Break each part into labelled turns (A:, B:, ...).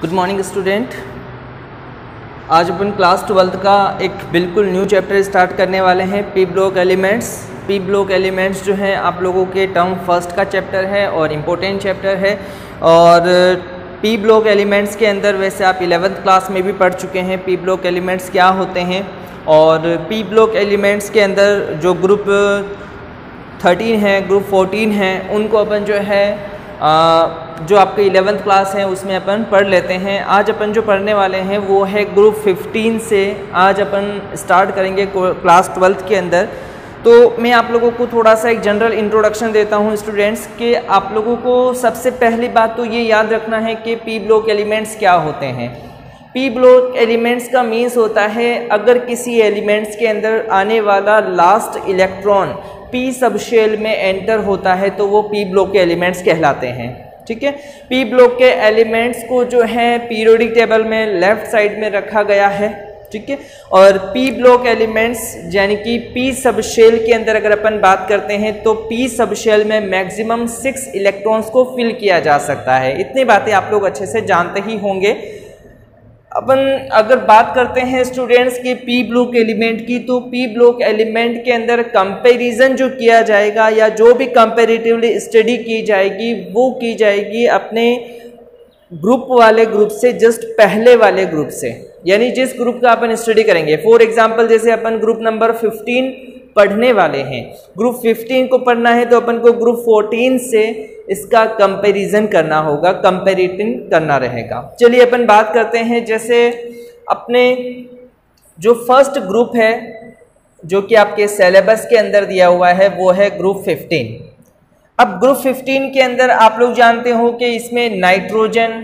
A: Good morning student. आज अपन class 12th का एक बिल्कुल न्यू चैप्टर स्टार्ट करने वाले हैं, p block elements. P block elements जो हैं आप लोगों के टर्म फर्स्ट का चैप्टर है और इम्पोर्टेंट चैप्टर है। और पी ब्लॉक एलिमेंट्स के अंदर वैसे आप 11th क्लास में भी पढ़ चुके हैं पी ब्लॉक एलिमेंट्स क्या होते हैं। और पी ब्लॉक एलिमेंट्स के अंदर जो ग्रुप 13 है, ग्रुप 14 है, उनको अपन जो है जो आपके 11th क्लास है उसमें अपन पढ़ लेते हैं। आज अपन जो पढ़ने वाले हैं वो है ग्रुप 15 से आज अपन स्टार्ट करेंगे क्लास 12th के अंदर। तो मैं आप लोगों को थोड़ा सा एक जनरल इंट्रोडक्शन देता हूँ स्टूडेंट्स कि आप लोगों को सबसे पहली बात तो ये याद रखना है कि पी ब्लॉक एलिमेंट्स क्या होते हैं। पी ब्लॉक एलिमेंट्स का मीन्स होता है अगर किसी एलिमेंट्स के अंदर आने वाला लास्ट इलेक्ट्रॉन पी सबशेल में एंटर होता है तो वो पी ब्लॉक के एलिमेंट्स कहलाते हैं। ठीक है, पी ब्लॉक के एलिमेंट्स को जो है पीरियोडिक टेबल में लेफ्ट साइड में रखा गया है। ठीक है, और पी ब्लॉक एलिमेंट्स यानी कि पी सबशेल के अंदर अगर अपन बात करते हैं तो पी सबशेल में मैक्सिमम 6 इलेक्ट्रॉन्स को फिल किया जा सकता है। इतनी बातें आप लोग अच्छे से जानते ही होंगे। अपन अगर बात करते हैं स्टूडेंट्स की पी ब्लॉक एलिमेंट की, तो पी ब्लॉक एलिमेंट के अंदर कंपैरिजन जो किया जाएगा या जो भी कंपैरेटिवली स्टडी की जाएगी वो की जाएगी अपने ग्रुप वाले ग्रुप से जस्ट पहले वाले ग्रुप से, यानी जिस ग्रुप का अपन स्टडी करेंगे। फॉर एग्जांपल जैसे अपन ग्रुप नंबर 15 पढ़ने वाले हैं, ग्रुप 15 को पढ़ना है तो अपन को ग्रुप 14 से इसका कंपैरिजन करना होगा, कंपैरिजन करना रहेगा। चलिए अपन बात करते हैं, जैसे अपने जो फर्स्ट ग्रुप है जो कि आपके सिलेबस के अंदर दिया हुआ है वो है ग्रुप 15। अब ग्रुप 15 के अंदर आप लोग जानते हो कि इसमें नाइट्रोजन,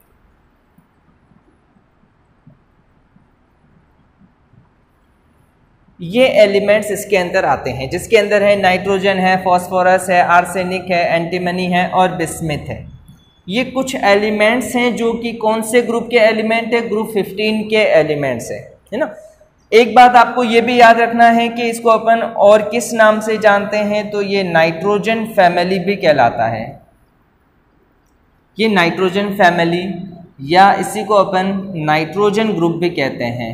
A: ये एलिमेंट्स इसके अंदर आते हैं, जिसके अंदर है नाइट्रोजन है, फास्फोरस है, आर्सेनिक है, एंटीमनी है और बिस्मिथ है। ये कुछ एलिमेंट्स हैं जो कि कौन से ग्रुप के एलिमेंट है, ग्रुप 15 के एलिमेंट्स है ना। एक बात आपको ये भी याद रखना है कि इसको अपन और किस नाम से जानते हैं, तो ये नाइट्रोजन फैमिली भी कहलाता है। ये नाइट्रोजन फैमिली या इसी को अपन नाइट्रोजन ग्रुप भी कहते हैं।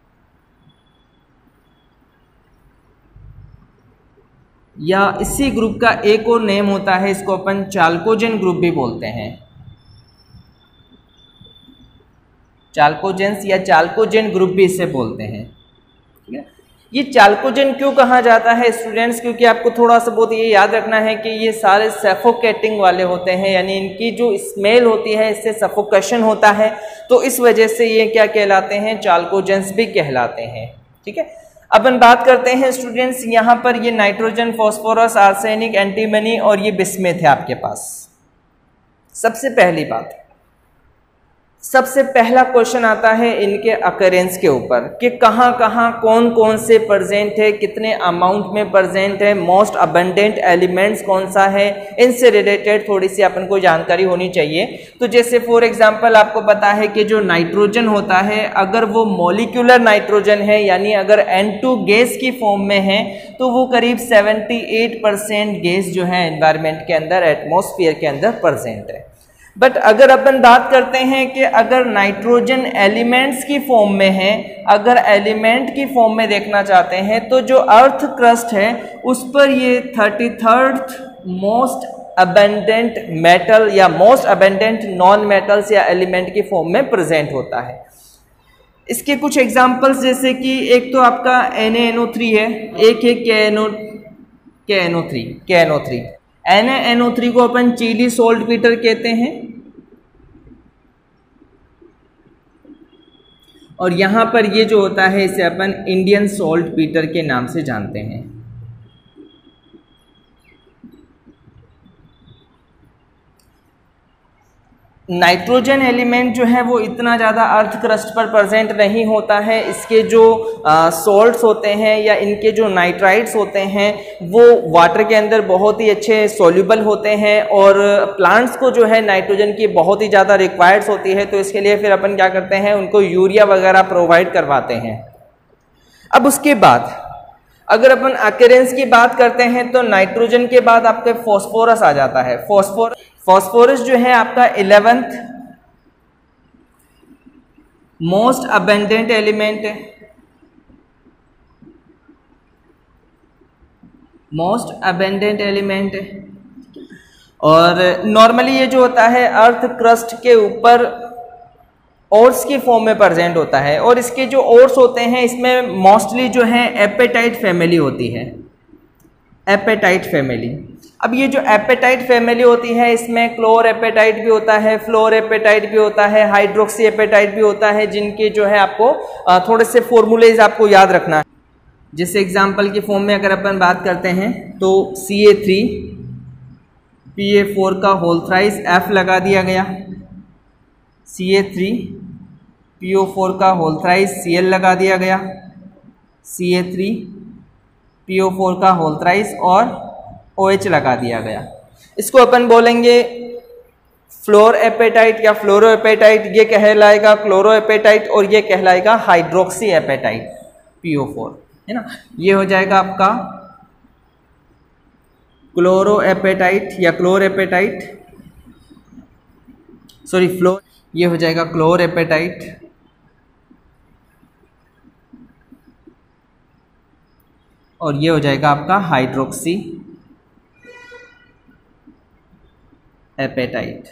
A: या इसी ग्रुप का एक और नेम होता है, इसको अपन चाल्कोजेन ग्रुप भी बोलते हैं। चाल्कोजेंस या चाल्कोजेन ग्रुप भी इसे बोलते हैं। ठीक है, ये चाल्कोजेन क्यों कहा जाता है स्टूडेंट्स, क्योंकि आपको थोड़ा सा बहुत ये याद रखना है कि ये सारे सफोकेटिंग वाले होते हैं, यानी इनकी जो स्मेल होती है इससे सफोकेशन होता है, तो इस वजह से ये क्या कहलाते हैं, चाल्कोजेंस भी कहलाते हैं। ठीक है, अपन बात करते हैं स्टूडेंट्स, यहाँ पर ये नाइट्रोजन, फास्फोरस, आर्सेनिक, एंटीमनी और ये बिस्मिथ है आपके पास। सबसे पहली बात, सबसे पहला क्वेश्चन आता है इनके अकरेंस के ऊपर कि कहाँ कहाँ कौन कौन से प्रेजेंट है, कितने अमाउंट में प्रेजेंट है, मोस्ट अबंडेंट एलिमेंट्स कौन सा है, इनसे रिलेटेड थोड़ी सी अपन को जानकारी होनी चाहिए। तो जैसे फॉर एग्जांपल आपको पता है कि जो नाइट्रोजन होता है अगर वो मॉलिक्यूलर नाइट्रोजन है, यानी अगर N2 गैस की फॉर्म में है तो वो करीब 78% गैस जो है एनवायरमेंट के अंदर, एटमॉस्फेयर के अंदर प्रेजेंट है। बट अगर अपन बात करते हैं कि अगर नाइट्रोजन एलिमेंट्स की फॉर्म में है, अगर एलिमेंट की फॉर्म में देखना चाहते हैं तो जो अर्थ क्रस्ट है उस पर ये 33rd मोस्ट अबंडेंट मेटल या मोस्ट अबंडेंट नॉन मेटल्स या एलिमेंट की फॉर्म में प्रेजेंट होता है। इसके कुछ एग्जांपल्स जैसे कि एक तो आपका NaNO3 है, एक है KNO3। NaNO3 को अपन चिली सॉल्ट पीटर कहते हैं, और यहां पर ये जो होता है इसे अपन इंडियन सॉल्ट पीटर के नाम से जानते हैं। नाइट्रोजन एलिमेंट जो है वो इतना ज़्यादा अर्थ क्रस्ट पर प्रेजेंट नहीं होता है। इसके जो सॉल्ट्स होते हैं या इनके जो नाइट्राइट्स होते हैं वो वाटर के अंदर बहुत ही अच्छे सॉल्युबल होते हैं, और प्लांट्स को जो है नाइट्रोजन की बहुत ही ज़्यादा रिक्वायर्ड्स होती है, तो इसके लिए फिर अपन क्या करते हैं, उनको यूरिया वगैरह प्रोवाइड करवाते हैं। अब उसके बाद अगर अपन अकेरेंस की बात करते हैं तो नाइट्रोजन के बाद आपके फॉस्फोरस आ जाता है। फॉस्फोरस जो है आपका 11th मोस्ट अबेंडेंट एलिमेंट है, मोस्ट अबेंडेंट एलिमेंट है। और नॉर्मली ये जो होता है अर्थ क्रस्ट के ऊपर ओर्स की फॉर्म में प्रेजेंट होता है, और इसके जो ओर्स होते हैं इसमें मोस्टली जो है एपेटाइट फैमिली होती है, एपेटाइट फैमिली। अब ये जो एपेटाइट फैमिली होती है इसमें क्लोर एपेटाइट भी होता है, फ्लोर एपेटाइट भी होता है, हाइड्रोक्सी एपेटाइट भी होता है, जिनके जो है आपको थोड़े से फॉर्मूलेज आपको याद रखना है। जैसे एग्जांपल की फॉर्म में अगर अपन बात करते हैं तो Ca3 Pa4 का होल थ्राइस F लगा दिया गया, Ca3 PO4 का होल थ्राइस Cl लगा दिया गया, Ca3 PO4 का होल थ्राइस और OH लगा दिया गया। इसको अपन बोलेंगे फ्लोर एपेटाइट या फ्लोरो एपेटाइट, ये कहलाएगा क्लोरो एपेटाइट और ये कहलाएगा हाइड्रोक्सी एपेटाइट PO4, है ना। ये हो जाएगा आपका क्लोरो एपेटाइट या क्लोर एपेटाइट, सॉरी फ्लोर, ये हो जाएगा क्लोर एपेटाइट और ये हो जाएगा आपका हाइड्रोक्सी एपेटाइट,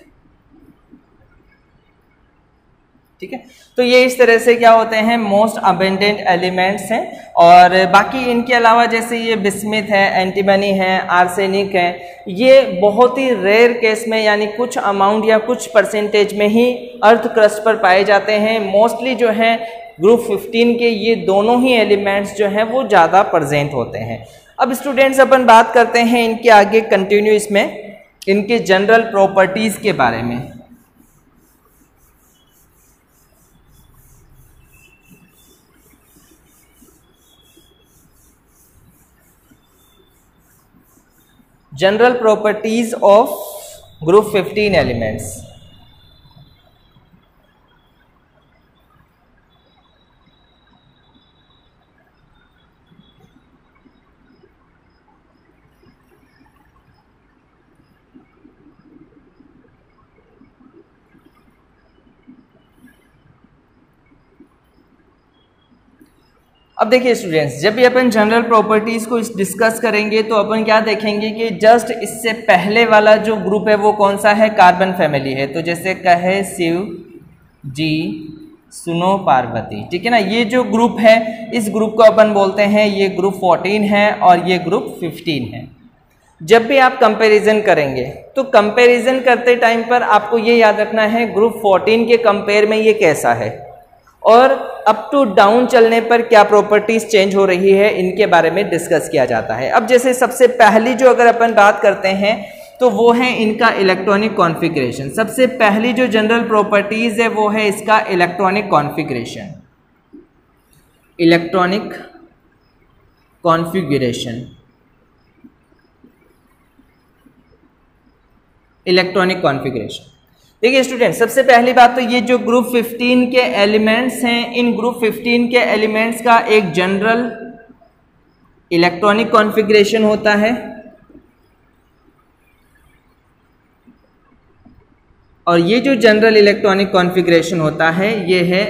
A: ठीक है। तो ये इस तरह से क्या होते हैं, मोस्ट अबेंडेंट एलिमेंट्स हैं। और बाकी इनके अलावा जैसे ये बिस्मिथ है, एंटीमनी है, आर्सेनिक है, ये बहुत ही रेयर केस में यानी कुछ अमाउंट या कुछ परसेंटेज में ही अर्थ क्रस्ट पर पाए जाते हैं। मोस्टली जो है ग्रुप 15 के ये दोनों ही एलिमेंट्स जो हैं वो ज़्यादा प्रेजेंट होते हैं। अब स्टूडेंट्स अपन बात करते हैं इनके आगे कंटिन्यू इसमें इनके जनरल प्रॉपर्टीज़ के बारे में। General properties of group 15 elements. अब देखिए स्टूडेंट्स, जब भी अपन जनरल प्रॉपर्टीज़ को डिस्कस करेंगे तो अपन क्या देखेंगे कि जस्ट इससे पहले वाला जो ग्रुप है वो कौन सा है, कार्बन फैमिली है। तो जैसे कहे शिव जी सुनो पार्वती, ठीक है ना। ये जो ग्रुप है इस ग्रुप को अपन बोलते हैं ये ग्रुप 14 है और ये ग्रुप 15 है। जब भी आप कंपैरिजन करेंगे तो कंपैरिजन करते टाइम पर आपको ये याद रखना है ग्रुप 14 के कंपेयर में ये कैसा है और अप टू डाउन चलने पर क्या प्रॉपर्टीज चेंज हो रही है, इनके बारे में डिस्कस किया जाता है। अब जैसे सबसे पहली जो अगर अपन बात करते हैं तो वो है इनका इलेक्ट्रॉनिक कॉन्फ़िगरेशन। सबसे पहली जो जनरल प्रॉपर्टीज है वो है इसका electronic configuration, electronic configuration, electronic configuration. देखिए स्टूडेंट, सबसे पहली बात तो ये जो ग्रुप 15 के एलिमेंट्स हैं, इन ग्रुप 15 के एलिमेंट्स का एक जनरल इलेक्ट्रॉनिक कॉन्फ़िगरेशन होता है और ये जो जनरल इलेक्ट्रॉनिक कॉन्फ़िगरेशन होता है ये है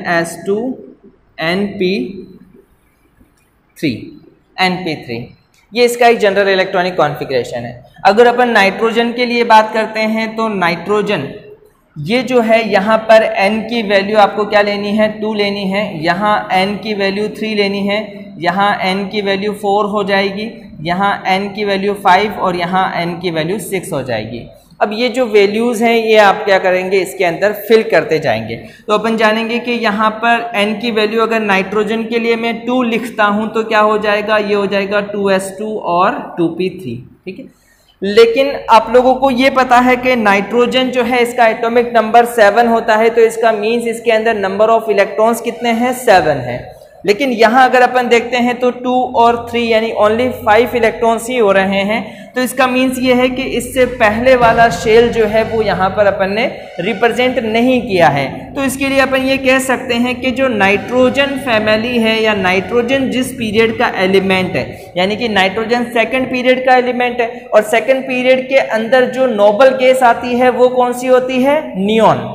A: NS2NP3, ये इसका एक जनरल इलेक्ट्रॉनिक कॉन्फ़िगरेशन है। अगर अपन नाइट्रोजन के लिए बात करते हैं तो नाइट्रोजन ये जो है यहाँ पर N की वैल्यू आपको क्या लेनी है, 2 लेनी है, यहाँ N की वैल्यू 3 लेनी है, यहाँ N की वैल्यू 4 हो जाएगी, यहाँ N की वैल्यू 5 और यहाँ N की वैल्यू 6 हो जाएगी। अब ये जो वैल्यूज़ हैं ये आप क्या करेंगे, इसके अंदर फिल करते जाएंगे। तो अपन जानेंगे कि यहाँ पर N की वैल्यू अगर नाइट्रोजन के लिए मैं 2 लिखता हूँ तो क्या हो जाएगा, ये हो जाएगा 2s2 और 2p3, ठीक है। लेकिन आप लोगों को ये पता है कि नाइट्रोजन जो है इसका एटॉमिक नंबर 7 होता है, तो इसका मीन्स इसके अंदर नंबर ऑफ इलेक्ट्रॉन्स कितने हैं, 7 है। लेकिन यहाँ अगर अपन देखते हैं तो 2 और 3 यानी ओनली 5 इलेक्ट्रॉन्स ही हो रहे हैं। तो इसका मीन्स ये है कि इससे पहले वाला शेल जो है वो यहाँ पर अपन ने रिप्रेजेंट नहीं किया है। तो इसके लिए अपन ये कह सकते हैं कि जो नाइट्रोजन फैमिली है या नाइट्रोजन जिस पीरियड का एलिमेंट है, यानी कि नाइट्रोजन सेकंड पीरियड का एलिमेंट है और सेकंड पीरियड के अंदर जो नोबल गैस आती है वो कौन सी होती है, नियॉन।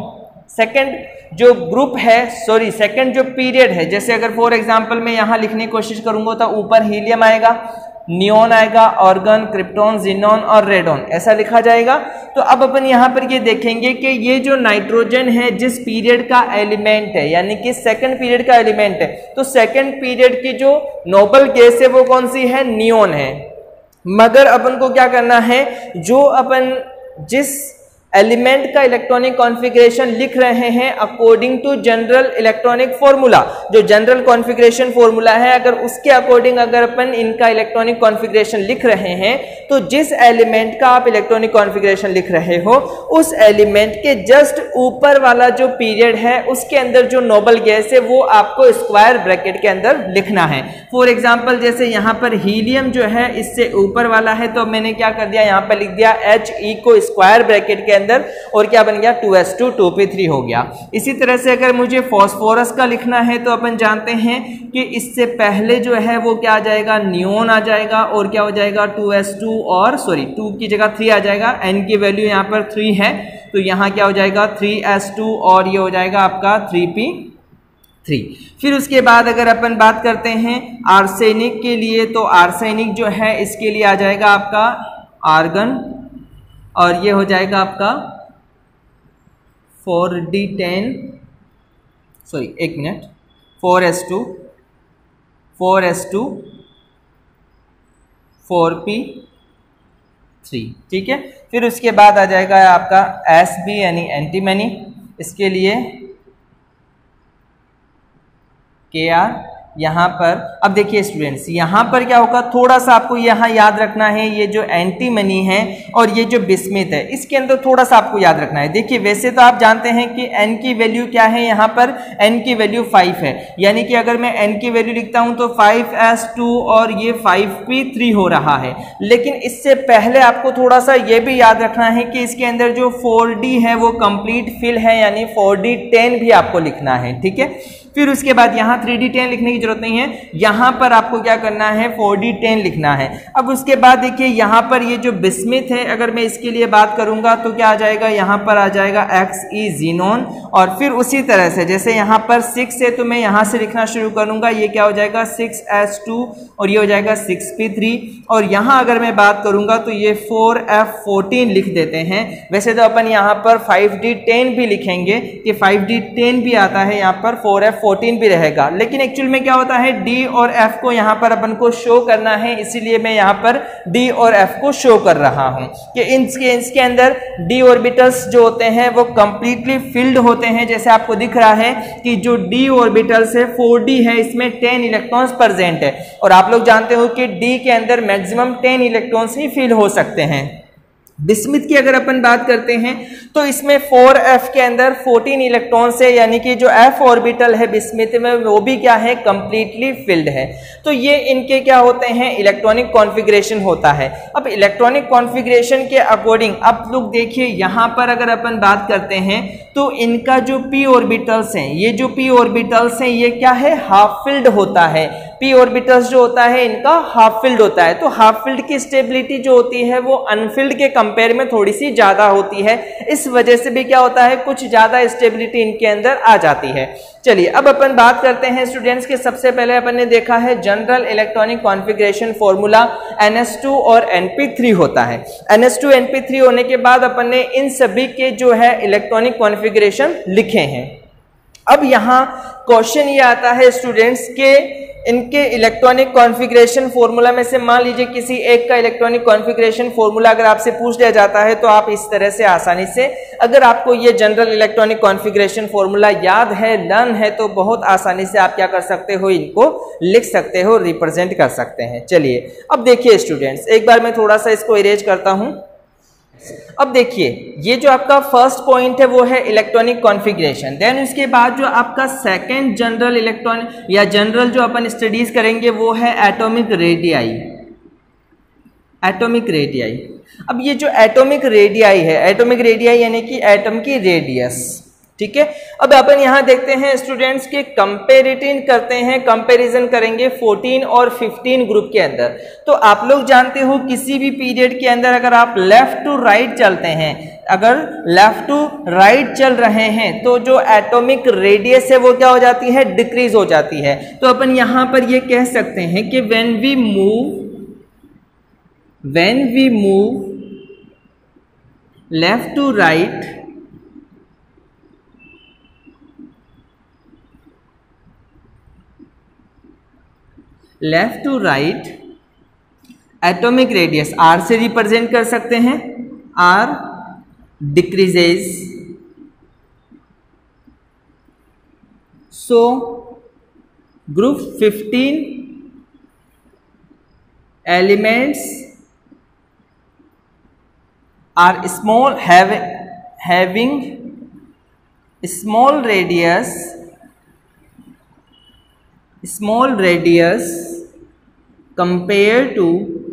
A: सेकंड जो ग्रुप है, सॉरी सेकंड जो पीरियड है, जैसे अगर फॉर एग्जांपल मैं यहाँ लिखने की कोशिश करूंगा तो ऊपर हीलियम आएगा, नियोन आएगा, ऑर्गन, क्रिप्टॉन, जिनॉन और रेडॉन, ऐसा लिखा जाएगा। तो अब अपन यहाँ पर ये देखेंगे कि ये जो नाइट्रोजन है जिस पीरियड का एलिमेंट है, यानी कि सेकंड पीरियड का एलिमेंट है, तो सेकंड पीरियड की जो नोबल गैस है वो कौन सी है, नियोन है। मगर अपन को क्या करना है, जो अपन जिस एलिमेंट का इलेक्ट्रॉनिक कॉन्फ़िगरेशन लिख रहे हैं according to general electronic formula, जो जनरल कॉन्फ़िगरेशन फॉर्मूला है, अगर उसके अकॉर्डिंग अगर अपन इनका इलेक्ट्रॉनिक कॉन्फ़िगरेशन लिख रहे हैं, तो जिस एलिमेंट का आप इलेक्ट्रॉनिक कॉन्फ़िगरेशन लिख रहे हो उस एलिमेंट के जस्ट ऊपर वाला जो पीरियड है उसके अंदर जो नोबल गैस है वो आपको स्क्वायर ब्रैकेट के अंदर लिखना है। फॉर एग्जाम्पल जैसे यहाँ पर हीलियम जो है इससे ऊपर वाला है, तो मैंने क्या कर दिया, यहाँ पर लिख दिया He को स्क्वायर ब्रैकेट के अंदर, और क्या बन गया 2s2 2p3 हो गया। इसी तरह से अगर मुझे फास्फोरस का लिखना है तो अपन जानते हैं कि इससे पहले जो है वो क्या आ जाएगा, नियोन आ जाएगा, और क्या हो जाएगा 2s2, और सॉरी 2 की जगह 3 आ जाएगा, n की वैल्यू यहाँ पर 3 है तो यहाँ क्या हो जाएगा 3s2 और ये हो जाएगा आपका 3p3। फिर उसके बाद अगर अपन बात करते हैं आर्सेनिक के लिए, तो आर्सेनिक जो है इसके लिए आ जाएगा आपका आर्गन, और ये हो जाएगा आपका 4d10, sorry 1 minute, 4s2 4p3, ठीक है। फिर उसके बाद आ जाएगा आपका Sb यानी एंटीमनी, इसके लिए Kr। यहाँ पर अब देखिए स्टूडेंट्स, यहाँ पर क्या होगा, थोड़ा सा आपको यहाँ याद रखना है, ये जो एंटीमनी है और ये जो बिस्मिथ है इसके अंदर थोड़ा सा आपको याद रखना है। देखिए वैसे तो आप जानते हैं कि n की वैल्यू क्या है, यहाँ पर n की वैल्यू 5 है, यानी कि अगर मैं n की वैल्यू लिखता हूँ तो 5s2 और ये 5p3 हो रहा है। लेकिन इससे पहले आपको थोड़ा सा ये भी याद रखना है कि इसके अंदर जो 4d है वो कंप्लीट फिल है, यानी 4d10 भी आपको लिखना है, ठीक है। फिर उसके बाद यहाँ 3d10 लिखने की जरूरत नहीं है, यहाँ पर आपको क्या करना है 4d10 लिखना है। अब उसके बाद देखिए यहाँ पर ये जो बिस्मिथ है, अगर मैं इसके लिए बात करूंगा तो क्या आ जाएगा, यहाँ पर आ जाएगा Xe जीनोन, और फिर उसी तरह से जैसे यहाँ पर 6 है तो मैं यहाँ से लिखना शुरू करूंगा, ये क्या हो जाएगा 6s2 और ये हो जाएगा 6p3, और यहाँ अगर मैं बात करूंगा तो ये 4f14 लिख देते हैं। वैसे तो अपन यहाँ पर 5d10 भी लिखेंगे कि 5d10 भी आता है, यहाँ पर 4f14 भी रहेगा, लेकिन एक्चुअल में क्या होता है D और F को यहाँ पर अपन को शो करना है, इसीलिए मैं यहाँ पर D और F को शो कर रहा हूँ कि इसके अंदर D ऑर्बिटल्स जो होते हैं वो कंप्लीटली फिल्ड होते हैं। जैसे आपको दिख रहा है कि जो D ऑर्बिटल्स है 4D है, इसमें 10 इलेक्ट्रॉन्स प्रेजेंट है, और आप लोग जानते हो कि D के अंदर मैक्सिमम 10 इलेक्ट्रॉन्स ही फिल हो सकते हैं। बिस्मिथ की अगर अपन बात करते हैं तो इसमें 4f के अंदर 14 इलेक्ट्रॉन्स है, यानी कि जो f ऑर्बिटल है बिस्मिथ में वो भी क्या है, कंप्लीटली फिल्ड है। तो ये इनके क्या होते हैं, इलेक्ट्रॉनिक कॉन्फ़िगरेशन होता है। अब इलेक्ट्रॉनिक कॉन्फ़िगरेशन के अकॉर्डिंग आप लोग देखिए यहाँ पर अगर अपन बात करते हैं तो इनका जो p ऑर्बिटल्स हैं, ये जो p ऑर्बिटल्स हैं ये क्या है, हाफ फिल्ड होता है। p ऑर्बिटल्स जो होता है इनका हाफ फिल्ड होता है, तो हाफ फिल्ड की स्टेबिलिटी जो होती है वो अनफिल्ड के कंपेयर में थोड़ी सी ज्यादा होती है। इस वजह से भी क्या होता है, कुछ ज्यादा स्टेबिलिटी इनके अंदर आ जाती है। चलिए अब अपन बात करते हैं स्टूडेंट्स के, सबसे पहले अपन ने देखा है general electronic configuration formula NS2 और NP3 होता है। NS2 NP3 होने के बाद अपन ने इन सभी के जो है इलेक्ट्रॉनिक कॉन्फ़िगरेशन लिखे हैं। अब यहाँ क्वेश्चन ये आता है स्टूडेंट्स के इनके इलेक्ट्रॉनिक कॉन्फ़िगरेशन फॉर्मूला में से मान लीजिए किसी एक का इलेक्ट्रॉनिक कॉन्फ़िगरेशन फॉर्मूला अगर आपसे पूछ लिया जाता है तो आप इस तरह से आसानी से, अगर आपको ये जनरल इलेक्ट्रॉनिक कॉन्फ़िगरेशन फॉर्मूला याद है, लर्न है, तो बहुत आसानी से आप क्या कर सकते हो, इनको लिख सकते हो, रिप्रेजेंट कर सकते हैं। चलिए अब देखिए स्टूडेंट्स, एक बार मैं थोड़ा सा इसको इरेज करता हूं। अब देखिए ये जो आपका फर्स्ट पॉइंट है वो है इलेक्ट्रॉनिक कॉन्फ़िगरेशन। देन उसके बाद जो आपका सेकंड जनरल इलेक्ट्रॉनिक या जनरल जो अपन स्टडीज करेंगे वो है एटॉमिक रेडियाई। एटॉमिक रेडियाई, अब ये जो एटॉमिक रेडियाई है, एटॉमिक रेडियाई यानी कि एटम की रेडियस, ठीक है। अब अपन यहाँ देखते हैं स्टूडेंट्स के कंपेरिटिव करते हैं, कंपैरिजन करेंगे 14 और 15 ग्रुप के अंदर। तो आप लोग जानते हो किसी भी पीरियड के अंदर अगर आप लेफ्ट टू राइट चलते हैं, अगर लेफ्ट टू राइट चल रहे हैं तो जो एटॉमिक रेडियस है वो क्या हो जाती है, डिक्रीज हो जाती है। तो अपन यहां पर ये कह सकते हैं कि when we move left to right, left to right, atomic radius R से रिप्रेजेंट कर सकते हैं, R decreases, so group 15 elements are small having small radius compared to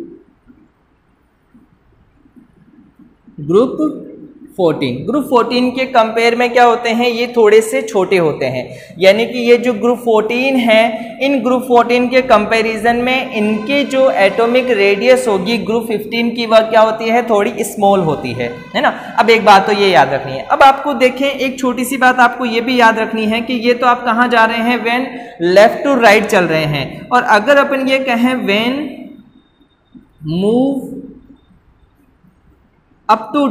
A: group 14। Group 14 के कंपेयर में क्या होते हैं, ये थोड़े से छोटे होते हैं, यानी कि ये जो ग्रुप 14 है, इन ग्रुप 14 के कंपैरिजन में इनके जो एटॉमिक रेडियस होगी ग्रुप 15 की, वह क्या होती है, थोड़ी स्मॉल होती है ना। अब एक बात तो ये याद रखनी है। अब आपको देखें, एक छोटी सी बात आपको ये भी याद रखनी है कि ये तो आप कहाँ जा रहे हैं, व्हेन लेफ्ट टू राइट चल रहे हैं, और अगर अपन ये कहें when move up to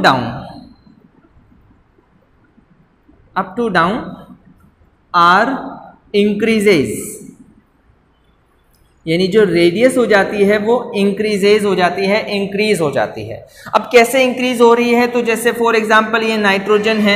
A: down R increases, यानी जो रेडियस हो जाती है वो इंक्रीजेज हो जाती है, इंक्रीज हो जाती है। अब कैसे इंक्रीज हो रही है, तो जैसे फॉर एग्जांपल ये नाइट्रोजन है,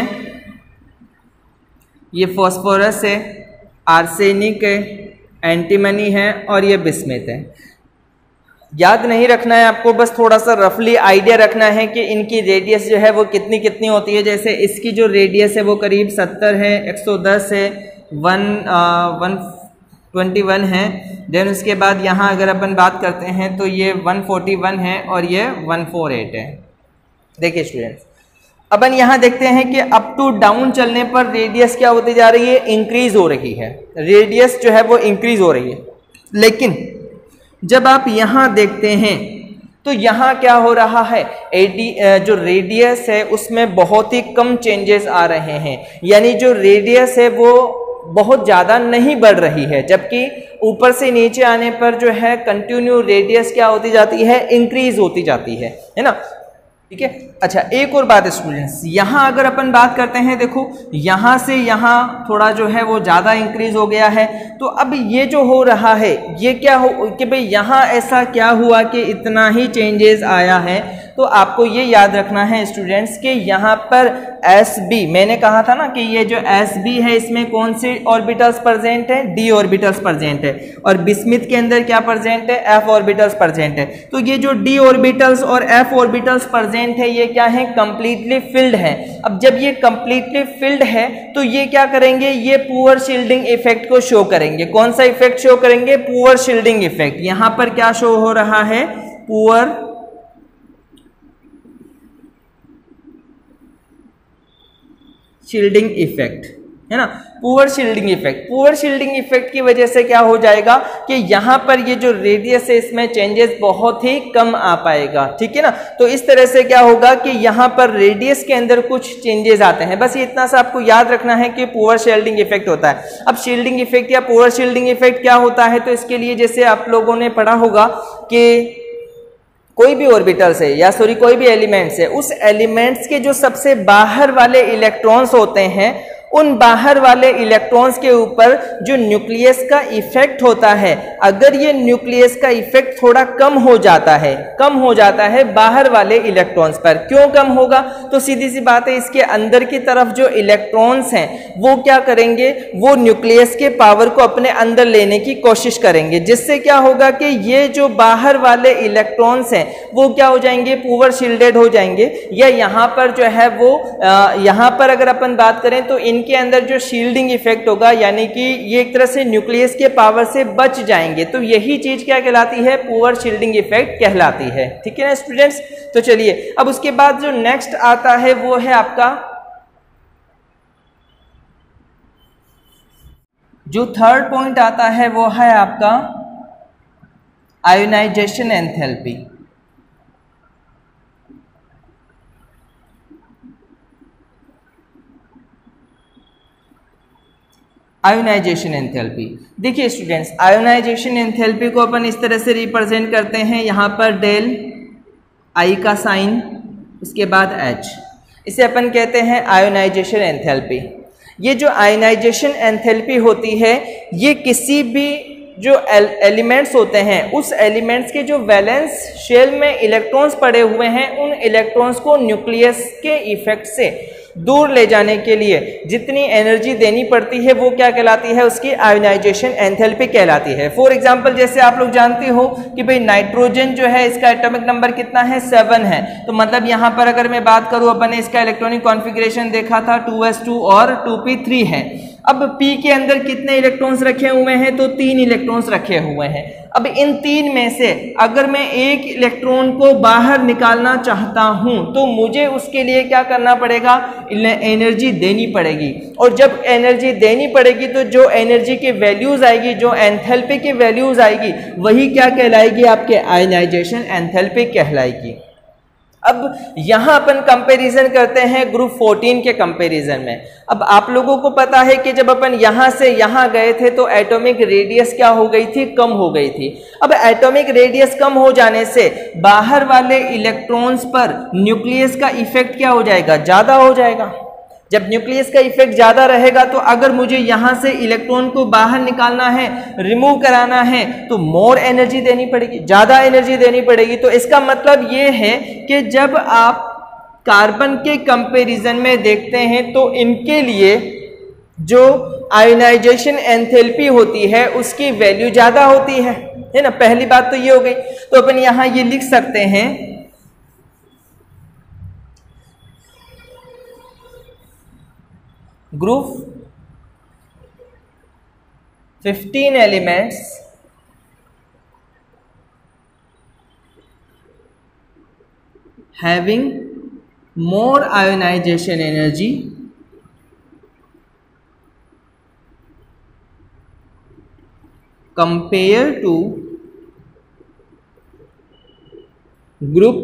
A: ये फॉस्फोरस है, आर्सेनिक है, एंटीमनी है और ये बिस्मिथ है। याद नहीं रखना है आपको, बस थोड़ा सा रफली आइडिया रखना है कि इनकी रेडियस जो है वो कितनी कितनी होती है। जैसे इसकी जो रेडियस है वो करीब 70 है, 110 है, 121 है। देन उसके बाद यहाँ अगर अपन बात करते हैं तो ये 141 है और ये 148 है। देखिए स्टूडेंट्स, अपन यहाँ देखते हैं कि अप टू डाउन चलने पर रेडियस क्या होती जा रही है, इंक्रीज हो रही है, रेडियस जो है वो इंक्रीज हो रही है। लेकिन जब आप यहाँ देखते हैं तो यहाँ क्या हो रहा है, जो रेडियस है उसमें बहुत ही कम चेंजेस आ रहे हैं, यानी जो रेडियस है वो बहुत ज़्यादा नहीं बढ़ रही है, जबकि ऊपर से नीचे आने पर जो है कंटिन्यू रेडियस क्या होती जाती है, इंक्रीज होती जाती है ना। ठीक है। अच्छा, एक और बात स्टूडेंट्स, यहाँ अगर अपन बात करते हैं, देखो यहाँ से यहाँ थोड़ा जो है वो ज़्यादा इंक्रीज हो गया है, तो अब ये जो हो रहा है ये क्या हो कि भाई यहाँ ऐसा क्या हुआ कि इतना ही चेंजेस आया है। तो आपको ये याद रखना है स्टूडेंट्स कि यहाँ पर Sb, मैंने कहा था ना कि ये जो Sb है इसमें कौन से ऑर्बिटल्स प्रेजेंट है, d ऑर्बिटल्स प्रेजेंट है, और बिस्मिथ के अंदर क्या प्रेजेंट है, f ऑर्बिटल्स प्रेजेंट है। तो ये जो d ऑर्बिटल्स और f ऑर्बिटल्स प्रेजेंट है ये क्या है, कंप्लीटली फिल्ड है। अब जब ये कंप्लीटली फिल्ड है तो ये क्या करेंगे, ये पुअर शील्डिंग इफेक्ट को शो करेंगे। कौन सा इफेक्ट शो करेंगे, पुअर शील्डिंग इफेक्ट। यहाँ पर क्या शो हो रहा है, पुअर शील्डिंग इफेक्ट, है ना, poor shielding effect. Poor shielding effect की वजह से क्या हो जाएगा कि यहाँ पर ये जो रेडियस है इसमें चेंजेस बहुत ही कम आ पाएगा। ठीक है ना। तो इस तरह से क्या होगा कि यहाँ पर रेडियस के अंदर कुछ चेंजेस आते हैं। बस ये इतना सा आपको याद रखना है कि पुअर शील्डिंग इफेक्ट होता है। अब शील्डिंग इफेक्ट या पुअर शील्डिंग इफेक्ट क्या होता है, तो इसके लिए जैसे आप लोगों ने पढ़ा होगा कि कोई भी ऑर्बिटल्स है या सॉरी कोई भी एलिमेंट्स है, उस एलिमेंट्स के जो सबसे बाहर वाले इलेक्ट्रॉन्स होते हैं, उन बाहर वाले इलेक्ट्रॉन्स के ऊपर जो न्यूक्लियस का इफेक्ट होता है, अगर ये न्यूक्लियस का इफेक्ट थोड़ा कम हो जाता है बाहर वाले इलेक्ट्रॉन्स पर। क्यों कम होगा, तो सीधी सी बात है, इसके अंदर की तरफ जो इलेक्ट्रॉन्स हैं वो क्या करेंगे, वो न्यूक्लियस के पावर को अपने अंदर लेने की कोशिश करेंगे, जिससे क्या होगा कि ये जो बाहर वाले इलेक्ट्रॉन्स हैं वो क्या हो जाएंगे, पुअर शील्डेड हो जाएंगे। या यहाँ पर जो है वो यहाँ पर अगर अपन बात करें तो के अंदर जो शील्डिंग इफेक्ट होगा, यानी कि ये एक तरह से न्यूक्लियस के पावर से बच जाएंगे। तो यही चीज क्या कहलाती है, पुअर शील्डिंग इफेक्ट कहलाती है। ठीक है ना स्टूडेंट्स। तो चलिए अब उसके बाद जो नेक्स्ट आता है वो है आपका, जो थर्ड पॉइंट आता है वो है आपका आयोनाइजेशन एंथैल्पी। Ionization enthalpy. देखिए स्टूडेंट्स, आयोनाइजेशन एंथैल्पी को अपन इस तरह से रिप्रेजेंट करते हैं, यहाँ पर डेल आई का साइन, उसके बाद H, इसे अपन कहते हैं आयोनाइजेशन एंथैल्पी। ये जो आयोनाइजेशन एंथैल्पी होती है, ये किसी भी जो एलिमेंट्स होते हैं उस एलिमेंट्स के जो वैलेंस शेल में इलेक्ट्रॉन्स पड़े हुए हैं, उन इलेक्ट्रॉन्स को न्यूक्लियस के इफेक्ट से दूर ले जाने के लिए जितनी एनर्जी देनी पड़ती है वो क्या कहलाती है, उसकी आयोनाइजेशन एंथैल्पी कहलाती है। फॉर एग्जांपल, जैसे आप लोग जानते हो कि भाई नाइट्रोजन जो है इसका एटॉमिक नंबर कितना है, 7 है। तो मतलब यहाँ पर अगर मैं बात करूँ, अपन ने इसका इलेक्ट्रॉनिक कॉन्फ़िगरेशन देखा था 2s2 और 2p3 है। अब P के अंदर कितने इलेक्ट्रॉन्स रखे हुए हैं, तो 3 इलेक्ट्रॉन्स रखे हुए हैं। अब इन 3 में से अगर मैं एक इलेक्ट्रॉन को बाहर निकालना चाहता हूं तो मुझे उसके लिए क्या करना पड़ेगा, एनर्जी देनी पड़ेगी। और जब एनर्जी देनी पड़ेगी तो जो एनर्जी की वैल्यूज आएगी, जो एंथैल्पी की वैल्यूज आएगी, वही क्या कहलाएगी, आपके आयोनाइजेशन एंथैल्पी कहलाएगी। अब यहाँ अपन कंपैरिजन करते हैं ग्रुप 14 के कंपैरिजन में। अब आप लोगों को पता है कि जब अपन यहाँ से यहाँ गए थे तो एटॉमिक रेडियस क्या हो गई थी, कम हो गई थी। अब एटॉमिक रेडियस कम हो जाने से बाहर वाले इलेक्ट्रॉन्स पर न्यूक्लियस का इफेक्ट क्या हो जाएगा, ज़्यादा हो जाएगा। जब न्यूक्लियस का इफेक्ट ज़्यादा रहेगा तो अगर मुझे यहाँ से इलेक्ट्रॉन को बाहर निकालना है, रिमूव कराना है, तो मोर एनर्जी देनी पड़ेगी, ज़्यादा एनर्जी देनी पड़ेगी। तो इसका मतलब ये है कि जब आप कार्बन के कंपैरिजन में देखते हैं तो इनके लिए जो आयोनाइजेशन एंथैल्पी होती है उसकी वैल्यू ज़्यादा होती है ना। पहली बात तो ये हो गई। तो अपन यहाँ ये लिख सकते हैं, group 15 elements having more ionization energy compared to group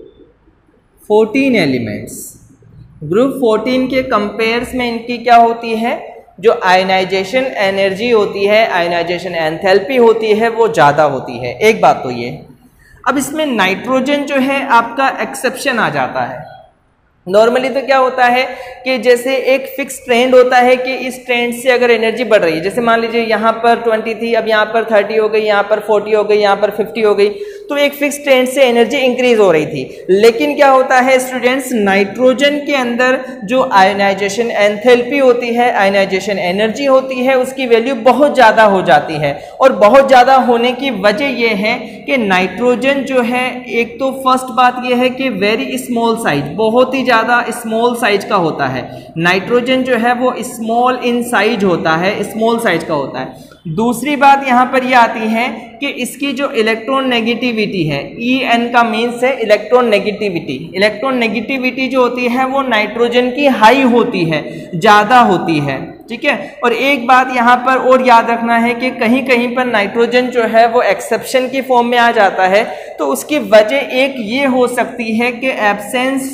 A: 14 elements। Group 14 के कंपेयर्स में इनकी क्या होती है, जो आयोनाइजेशन एनर्जी होती है, आयोनाइजेशन एंथैल्पी होती है, वो ज़्यादा होती है। एक बात तो ये। अब इसमें नाइट्रोजन जो है आपका एक्सेप्शन आ जाता है। नॉर्मली तो क्या होता है कि जैसे एक फिक्स ट्रेंड होता है कि इस ट्रेंड से अगर एनर्जी बढ़ रही है, जैसे मान लीजिए यहाँ पर 20 थी, अब यहाँ पर 30 हो गई, यहाँ पर 40 हो गई, यहाँ पर 50 हो गई, तो एक फिक्स ट्रेंड से एनर्जी इंक्रीज हो रही थी। लेकिन क्या होता है स्टूडेंट्स, नाइट्रोजन के अंदर जो आयोनाइजेशन एंथैल्पी होती है, आयोनाइजेशन एनर्जी होती है, उसकी वैल्यू बहुत ज़्यादा हो जाती है। और बहुत ज़्यादा होने की वजह यह है कि नाइट्रोजन जो है, एक तो फर्स्ट बात यह है कि वेरी स्मॉल साइज, बहुत ही ज़्यादा स्मॉल साइज का होता है। नाइट्रोजन जो है वो स्मॉल इन साइज होता है, स्मॉल साइज का होता है। दूसरी बात यहाँ पर यह आती है कि इसकी जो इलेक्ट्रॉन नेगेटिविटी है, EN का मीन्स है इलेक्ट्रॉन नेगेटिविटी। इलेक्ट्रॉन नेगेटिविटी जो होती है वो नाइट्रोजन की हाई होती है, ज़्यादा होती है, ठीक है। और एक बात यहाँ पर और याद रखना है कि कहीं कहीं पर नाइट्रोजन जो है वो एक्सेप्शन की फॉर्म में आ जाता है। तो उसकी वजह एक ये हो सकती है कि एब्सेंस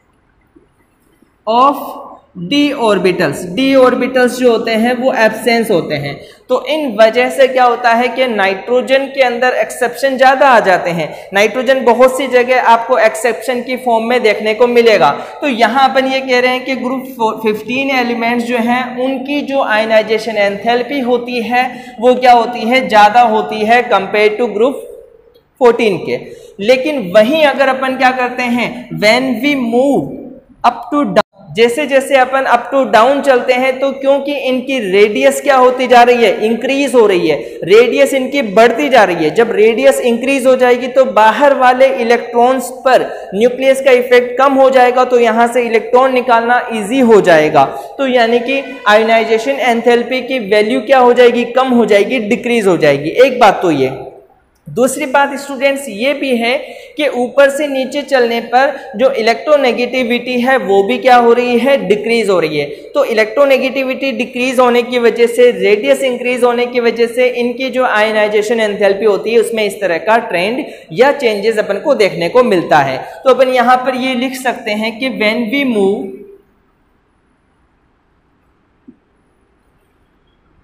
A: ऑफ डी ऑर्बिटल्स जो होते हैं वो एब्सेंस होते हैं। तो इन वजह से क्या होता है कि नाइट्रोजन के अंदर एक्सेप्शन ज़्यादा आ जाते हैं। नाइट्रोजन बहुत सी जगह आपको एक्सेप्शन की फॉर्म में देखने को मिलेगा। तो यहाँ अपन ये कह रहे हैं कि ग्रुप 15 एलिमेंट्स जो हैं उनकी जो आयोनाइजेशन एंथैल्पी होती है वो क्या होती है, ज़्यादा होती है कंपेयर टू ग्रुप 14 के। लेकिन वहीं अगर अपन क्या करते हैं, when we move up to down, जैसे जैसे अपन अप टू डाउन चलते हैं तो क्योंकि इनकी रेडियस क्या होती जा रही है, इंक्रीज हो रही है, रेडियस इनकी बढ़ती जा रही है। जब रेडियस इंक्रीज हो जाएगी तो बाहर वाले इलेक्ट्रॉन्स पर न्यूक्लियस का इफेक्ट कम हो जाएगा, तो यहां से इलेक्ट्रॉन निकालना इजी हो जाएगा। तो यानी कि आयोनाइजेशन एंथैल्पी की वैल्यू क्या हो जाएगी, कम हो जाएगी, डिक्रीज हो जाएगी। एक बात तो ये। दूसरी बात स्टूडेंट्स ये भी है कि ऊपर से नीचे चलने पर जो इलेक्ट्रोनेगेटिविटी है वो भी क्या हो रही है, डिक्रीज हो रही है। तो इलेक्ट्रोनेगेटिविटी डिक्रीज होने की वजह से, रेडियस इंक्रीज होने की वजह से इनकी जो आयोनाइजेशन एंथैल्पी होती है उसमें इस तरह का ट्रेंड या चेंजेस अपन को देखने को मिलता है। तो अपन यहाँ पर ये लिख सकते हैं कि when we move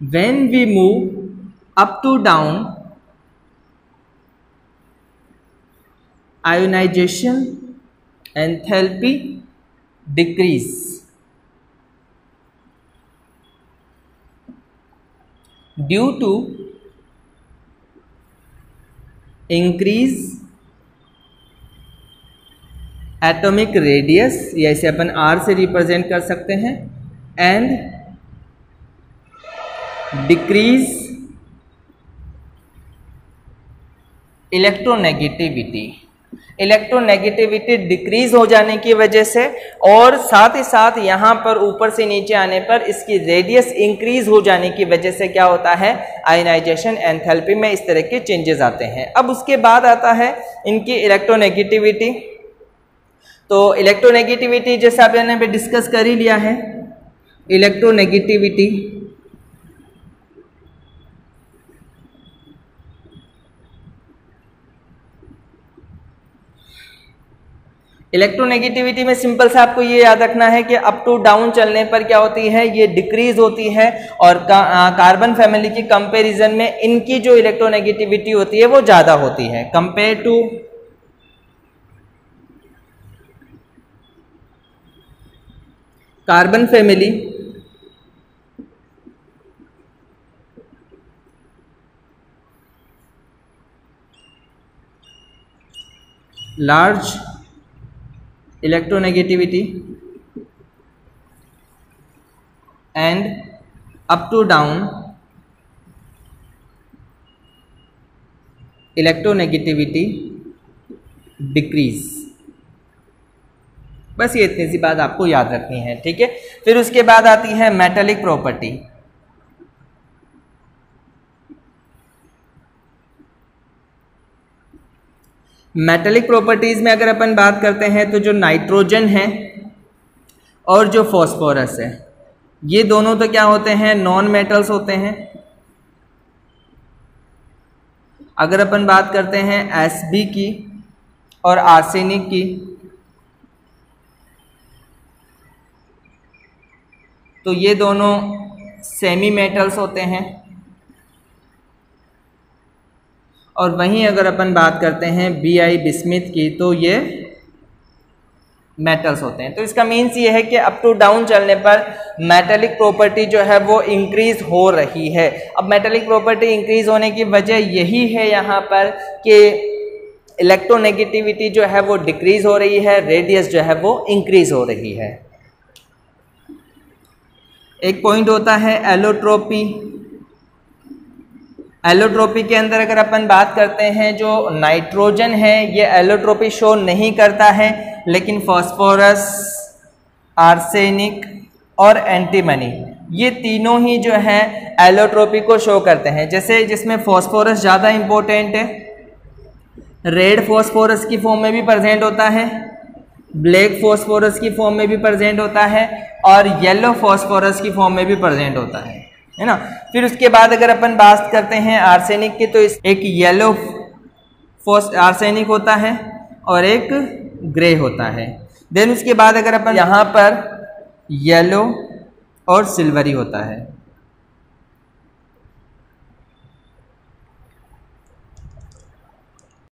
A: when we move up to down, ionization enthalpy decrease due to increase atomic radius, या इसे अपन R से रिप्रेजेंट कर सकते हैं, and decrease electronegativity. Electronegativity decrease हो जाने की वजह से और साथ ही साथ यहाँ पर ऊपर से नीचे आने पर इसकी रेडियस इंक्रीज हो जाने की वजह से क्या होता है, आयनाइजेशन एंथैल्पी में इस तरह के चेंजेस आते हैं। अब उसके बाद आता है इनकी इलेक्ट्रोनेगेटिविटी। तो इलेक्ट्रोनेगेटिविटी जैसे आप यहाँ पे डिस्कस कर ही लिया है, इलेक्ट्रोनेगेटिविटी इलेक्ट्रोनेगेटिविटी में सिंपल से आपको ये याद रखना है कि अप टू डाउन चलने पर क्या होती है, ये डिक्रीज होती है, और कार्बन फैमिली की कंपैरिजन में इनकी जो इलेक्ट्रोनेगेटिविटी होती है वो ज़्यादा होती है compare to carbon family large electronegativity and up to down electronegativity decrease. बस ये इतनी सी बात आपको याद रखनी है, ठीक है। फिर उसके बाद आती है मेटालिक प्रॉपर्टी। मेटालिक प्रॉपर्टीज में अगर अपन बात करते हैं तो जो नाइट्रोजन है और जो फॉस्फोरस है, ये दोनों तो क्या होते हैं, नॉन मेटल्स होते हैं। अगर अपन बात करते हैं Sb की और आर्सेनिक की, तो ये दोनों सेमी मेटल्स होते हैं। और वहीं अगर अपन बात करते हैं Bi बिस्मिथ की, तो ये मेटल्स होते हैं। तो इसका मीन्स ये है कि अप टू डाउन चलने पर मेटालिक प्रॉपर्टी जो है वो इंक्रीज हो रही है। अब मेटालिक प्रॉपर्टी इंक्रीज होने की वजह यही है यहाँ पर कि इलेक्ट्रोनेगेटिविटी जो है वो डिक्रीज हो रही है, रेडियस जो है वो इंक्रीज हो रही है। एक पॉइंट होता है एलोट्रोपी। एलोट्रोपी के अंदर अगर अपन बात करते हैं, जो नाइट्रोजन है ये एलोट्रोपी शो नहीं करता है, लेकिन फॉस्फोरस, आर्सेनिक और एंटीमनी ये तीनों ही जो है एलोट्रोपी को शो करते हैं। जैसे जिसमें फॉस्फोरस ज़्यादा इंपॉर्टेंट है, रेड फॉस्फोरस की फॉर्म में भी प्रेजेंट होता है, ब्लैक फॉस्फोरस की फॉर्म में भी प्रेजेंट होता है, और येलो फॉस्फोरस की फॉर्म में भी प्रेजेंट होता है ना। फिर उसके बाद अगर अपन बात करते हैं आर्सेनिक की, तो एक येलो आर्सेनिक होता है और एक ग्रे होता है। देन उसके बाद अगर अपन यहाँ पर येलो और सिल्वरी होता है।